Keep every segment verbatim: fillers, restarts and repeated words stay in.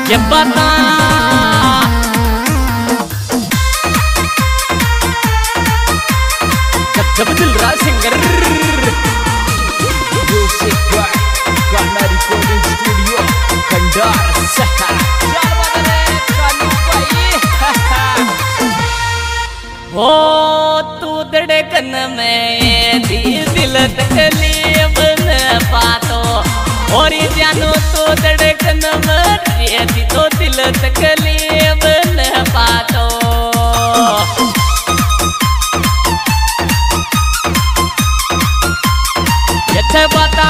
ये बता जब जब Dil Raj singer music by गाना रिकॉर्डिंग स्टूडियो खंडार शहर चल बदले कानू भाई हो तू धड़कन में दी दिल तकलीफ न पातो और ये जानो तो धड़कन में ये दी तो दिल तकलीफ न पातो ये बता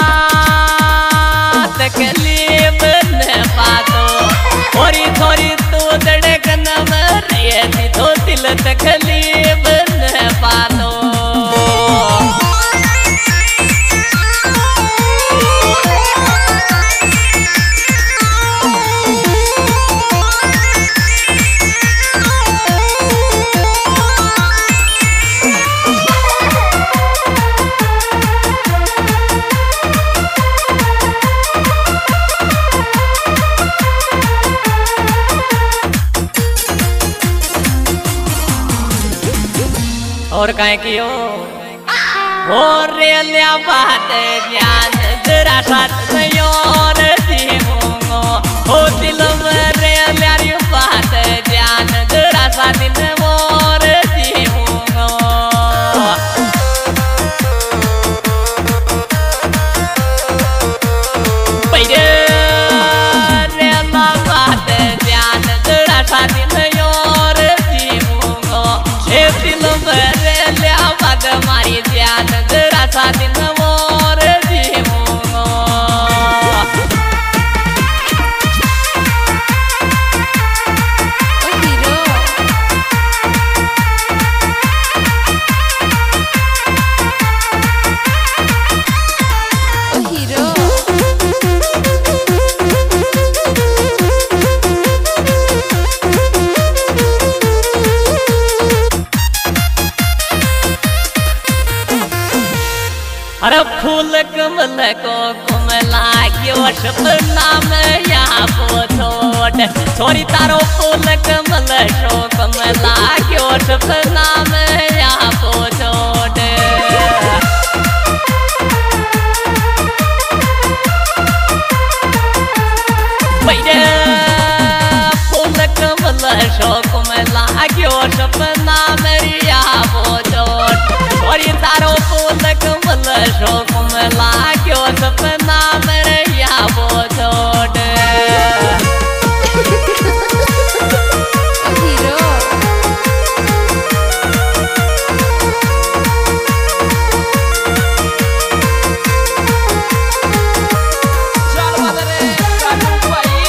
तकलीफ न पातो और ये थोड़ी तो धड़कन में ये दी तो दिल तकलीफ न पातो और कहे कि ओ और रेलिया बात ज्ञान तेरा साथ में और जीवूंगा ओ दिल में रेलिया री बात ज्ञान तेरा साथ में और जीवूंगा पहले रेलिया बात ज्ञान तेरा साथ में और जीवूंगा ए दिल में मारी ज्ञान तेरा साथ मोर जीवूंगा ओ हीरो ओ हीरो अरे फूल कमल को कुमला क्यों सपना में यहाँ को छोड़ छोरी तारो फूल कमल शो कमला क्यों सपना में यहाँ को छोड़ पहले फूल कमल शो कमला क्यों सपना में यहाँ को छोड़ छोरी तारो फूल कमल शो कमला क्यों सपना मेरे यहाँ वो छोड़ हीरो चल बदले कानू भाई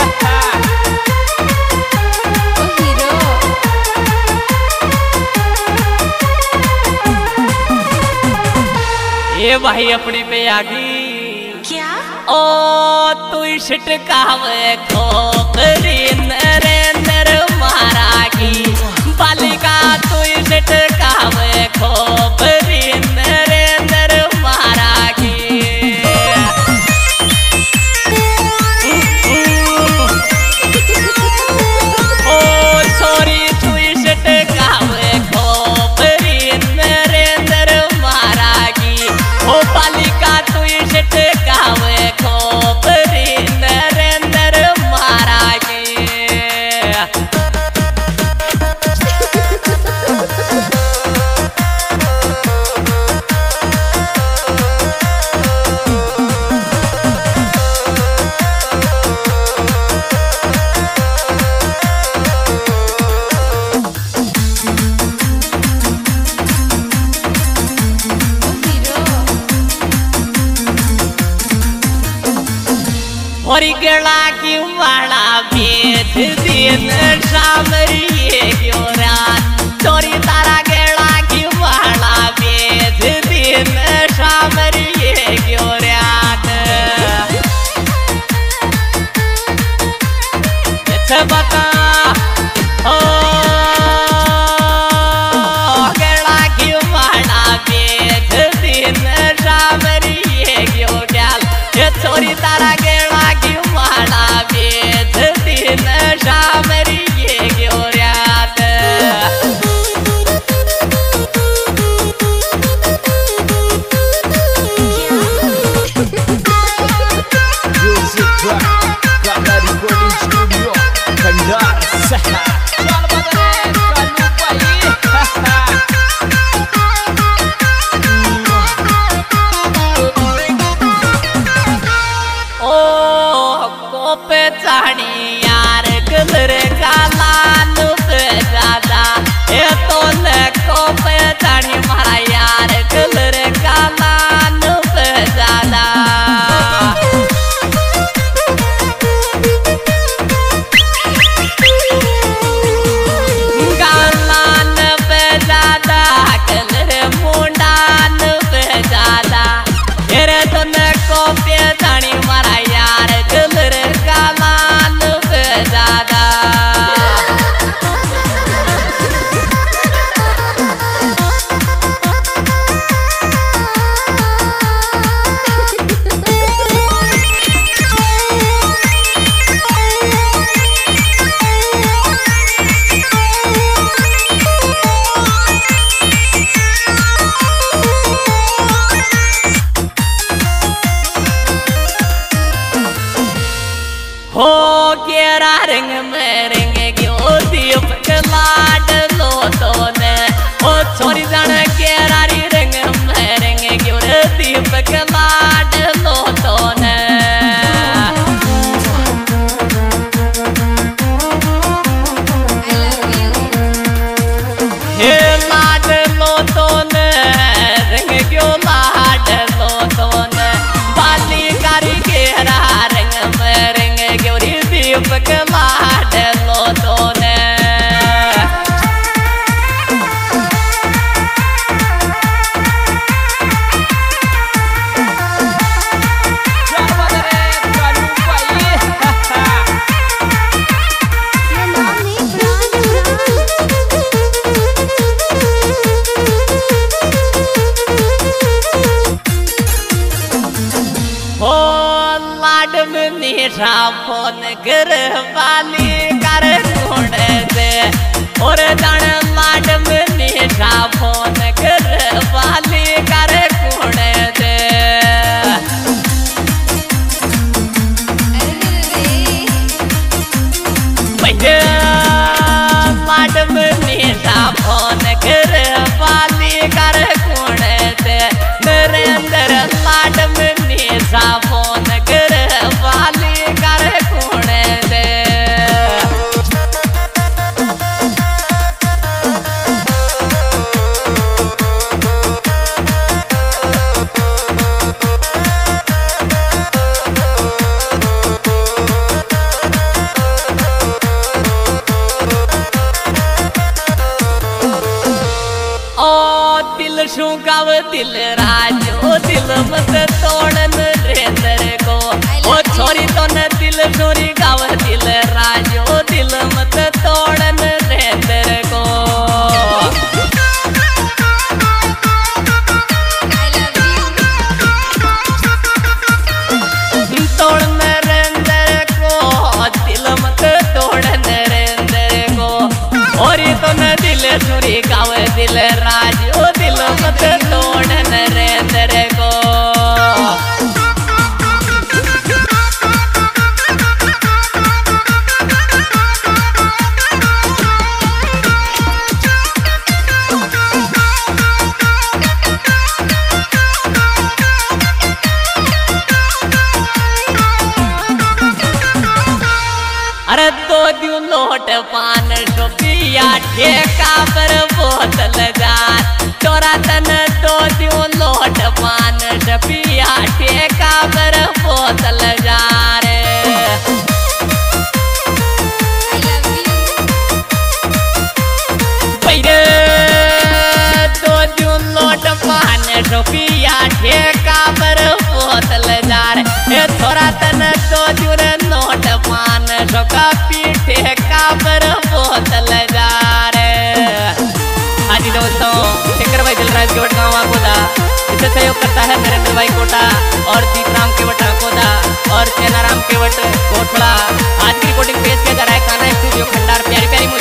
ओ हीरो ये भाई अपनी पे आ गई क्या ओ तू इश्टकावे खोपरी नरेंद्र मारागी बालिका तू इश्टकावे खोपरी नरेंद्र मारागी ओ छोरी तू इश्टकावे खोपरी नरेंद्र मारागी ओ बालिका तू इश्टकावे खोपरी नरेंद्र मारागी और गला की वाला बेच दिन सामरिए क्यों रात चोरी तारा गला की वाला बेच दिन सामरिए क्यों रात ये बता ओ गला की वाला बेच दिन सामरिए क्यों डाल ये चोरी तारा गला की वाला बेच केरा रंग में रंग गयो दीपक लाड लो तो ने ओ छोरी जान केरा री रंग में रंग गयो दीपक लाड लो तो ने हे लाड लो तो ने रंग गयो लाड लो तो ने बाली कारी केरा रंग में रंग गयो दीपक लाड लो तो ने फोन कर वाली कर ढूंढे दे और जान लाड में निशा फोन कर वाली कर ढूंढे दे भैया लाड में निशा फोन कर वाली कर ढूंढे दे नरेंद्र लाड में निशा फोन कर वाली गाव दिल राजो दिल मत तोड़न रेंदर को ओ छोरी तो न दिल छोरी गाव दिल राजो दिल मत तोड़न रेंदर को तोड़न रेंदर को दिल मत तोड़न रेंदर को और तो न दिल छोरी गाव दिल राजो मत तोड़न रेंदर को अरे दो दियो लोट पान रुपया ठेका पर बोतल जार चोरा तन दो दियो लोट पान रुपया ठेका पर बोतल जार पहले दो दियो लोट पान रुपया ठेका पर बोतल जार थोड़ा तन दो दियो नोट पान का पीठे का पर बोतल जा रे। हाँ जी दोस्तों, शंकर भाई दिलराज केवट गाँव कोदा इसे सहयोग करता है नरेंद्र भाई कोटा और दीपराम केवट कोदा और चेनाराम केवट कोटड़ा। आज की रिकॉर्डिंग पेश किया जा रहा है कान्हा स्टूडियो खंडार। प्यारी प्यारी